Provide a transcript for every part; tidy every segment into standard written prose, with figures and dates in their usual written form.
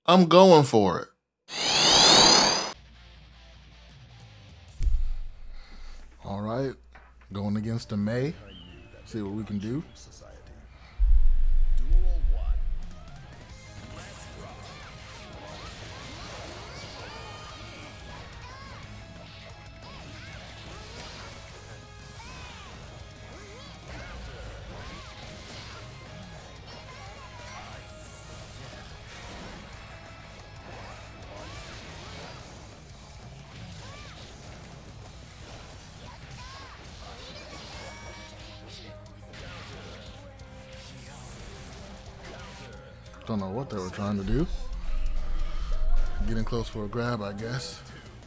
I'm going for it. All right, going against the May. See what we can do. Don't know what they were trying to do. Getting close for a grab, I guess.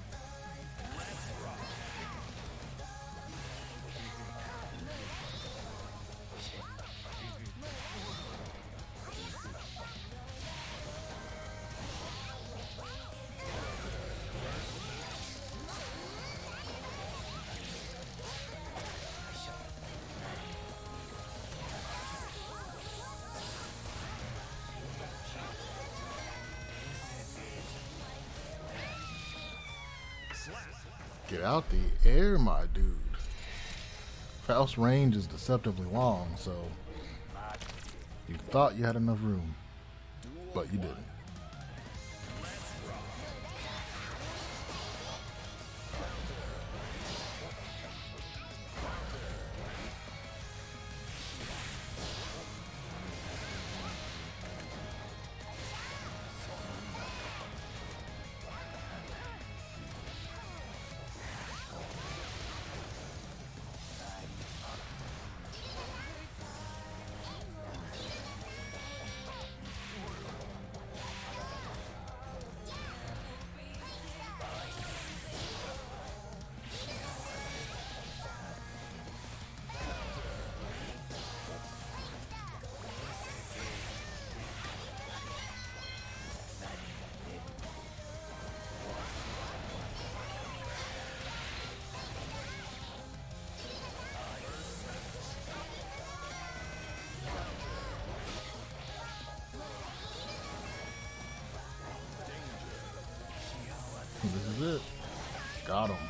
Get out the air, my dude. Faust's range is deceptively long, so you thought you had enough room, but you didn't. This is it. Got him.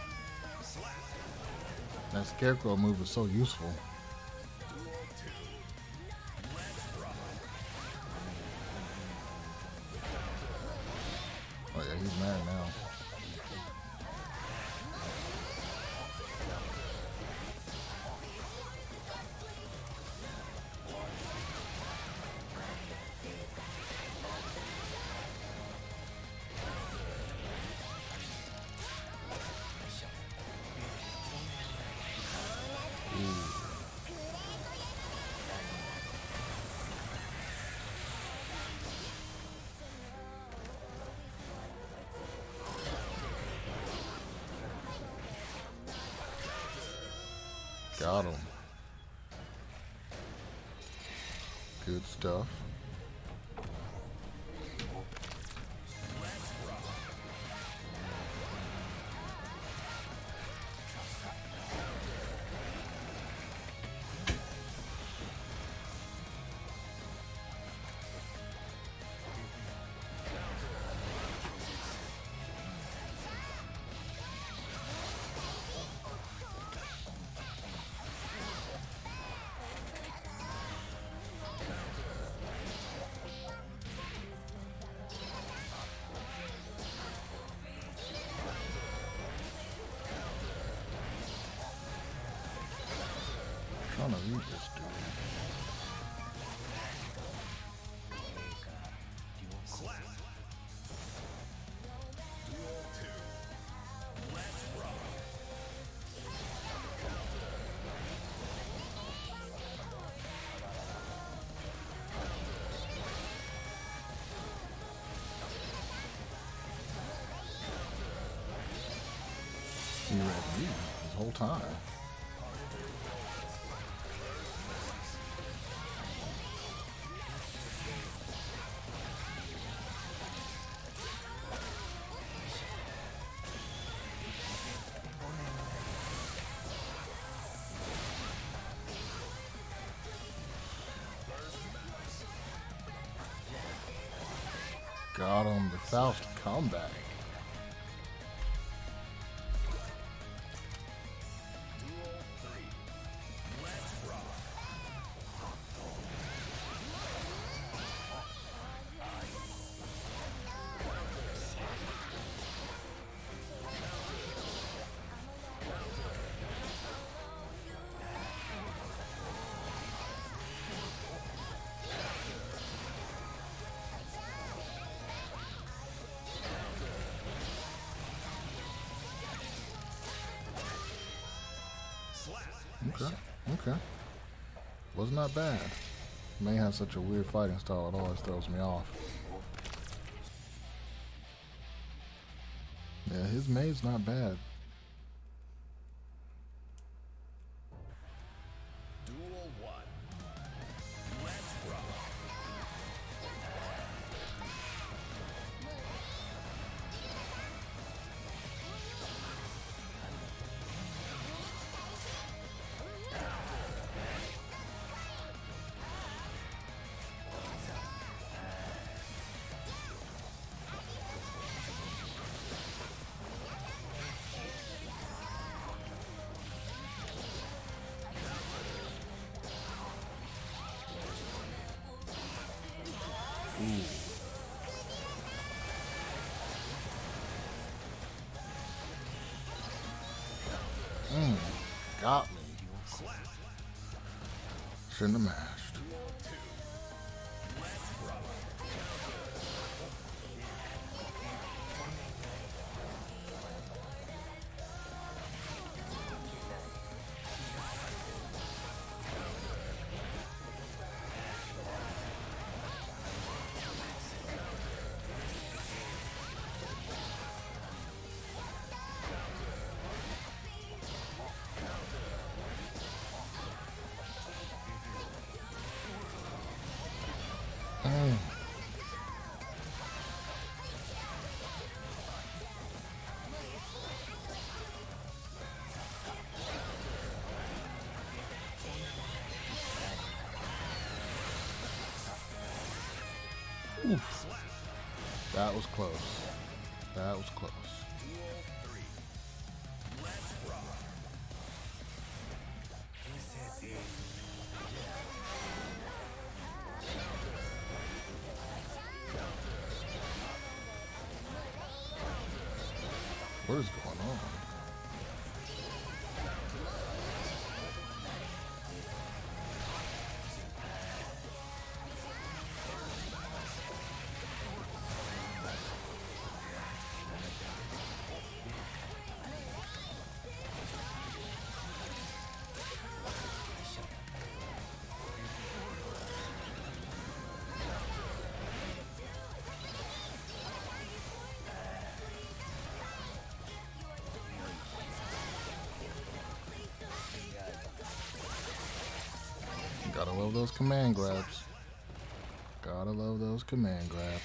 That scarecrow move is so useful. Oh yeah, he's mad now. Got him. Good stuff. Trying to read this dude. He read me this whole time. Got him. The Faust comeback. Okay, okay. Was not bad. May have such a weird fighting style, it always throws me off. Yeah, his May's not bad. Got me. Shouldn't have mashed. Oof. That was close. That was close. What is going on? Gotta love those command grabs. Gotta love those command grabs.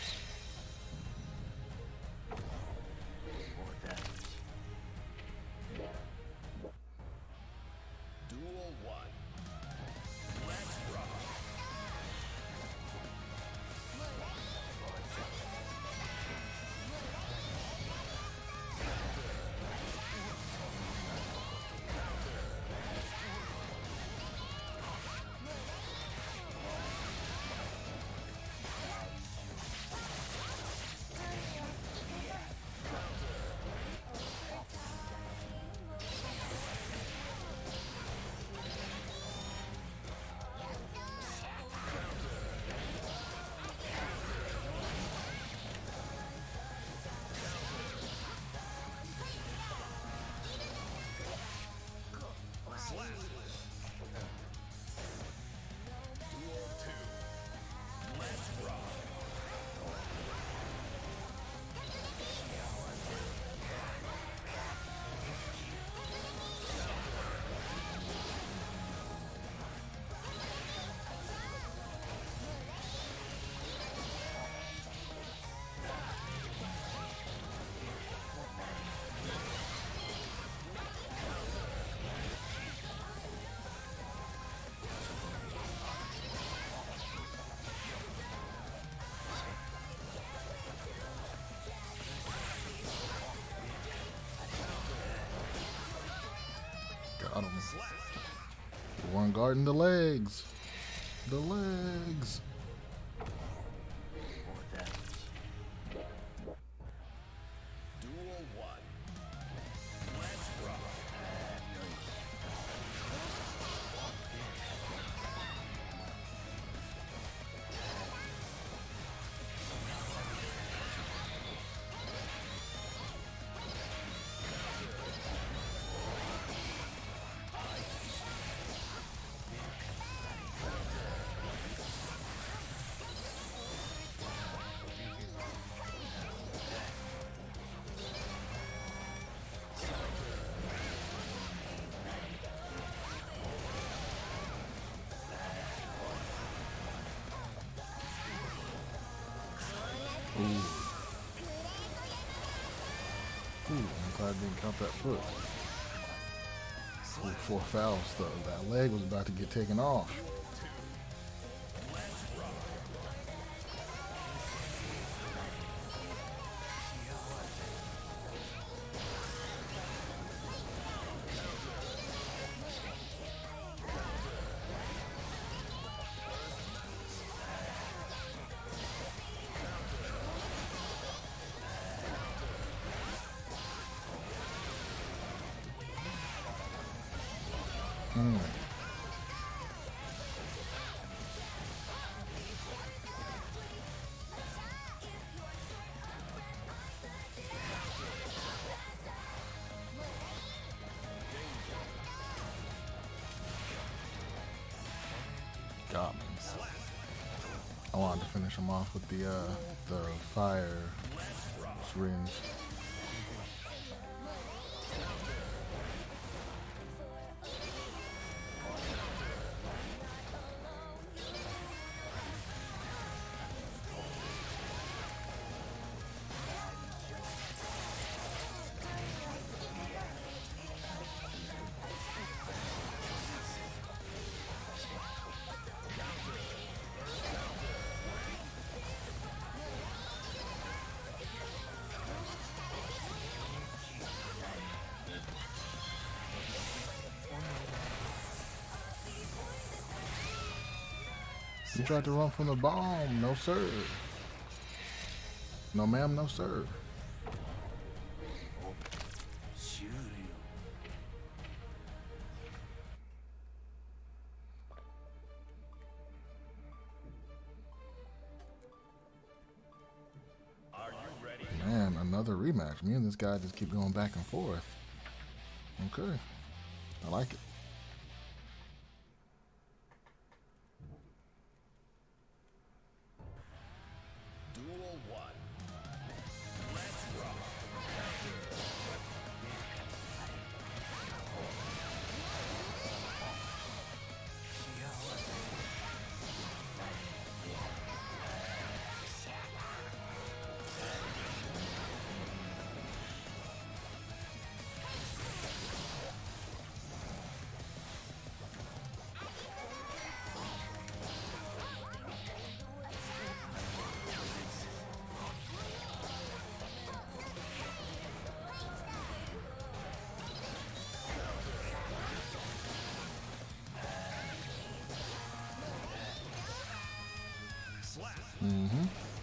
on guarding the legs. The legs. Ooh. Ooh, I'm glad I didn't count that foot. Ooh, 4 fouls though. That leg was about to get taken off. Got me. I wanted to finish him off with the fire syringe. You tried to run from the bomb. No, sir. No, ma'am. No, sir. Man, another rematch. Me and this guy just keep going back and forth. Okay. I like it. Mm-hmm.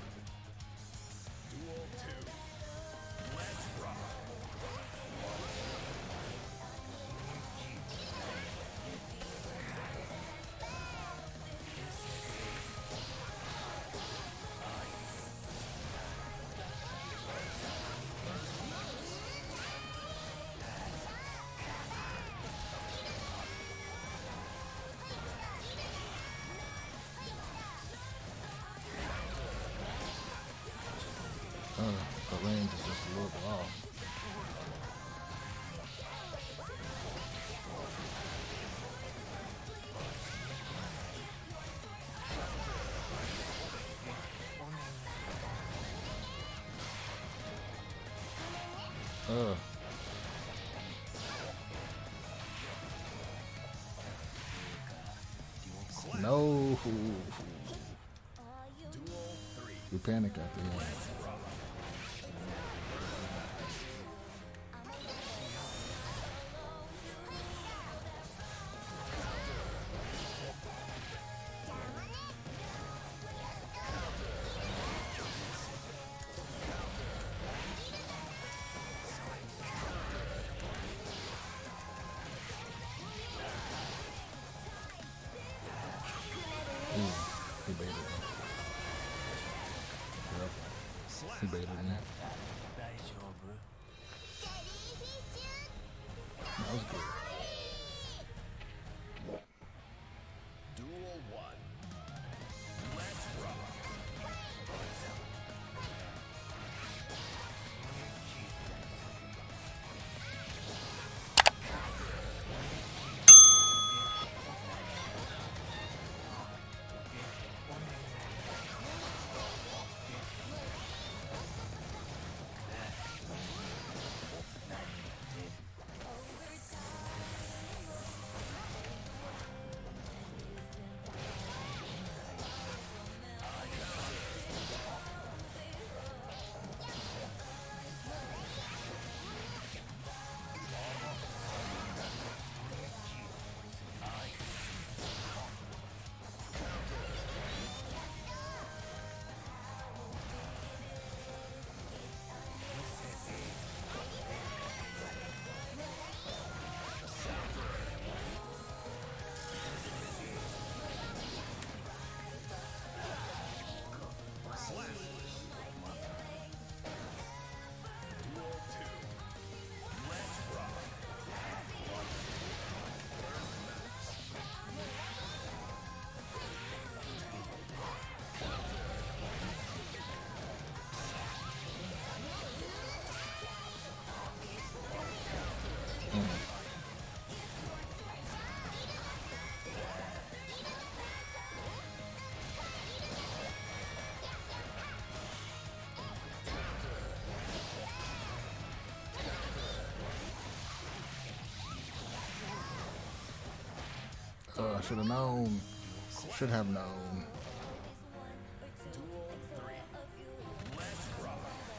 The range is just a little bit off. No. We panic at the end. Ooh, he baited me. Yep, he baited me. That was good. Duel 1. Let's rock. Should have known. Should have known. Duel 3. Let's rock.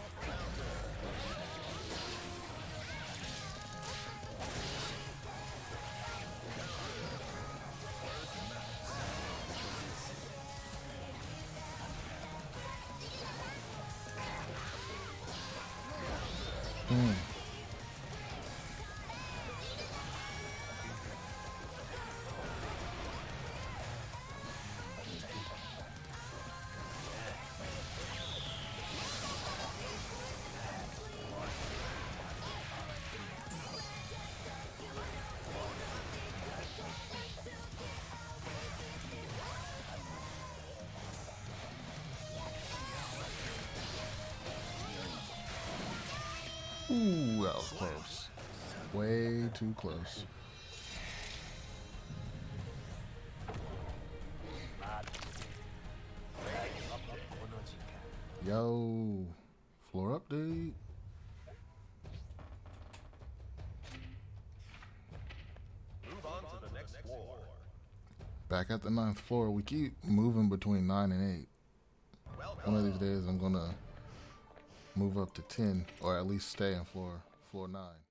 Ooh, that was close. Way too close. Yo, floor update. Move on to the next floor. Back at the 9th floor. We keep moving between 9 and 8. One of these days I'm gonna move up to 10, or at least stay on floor 9.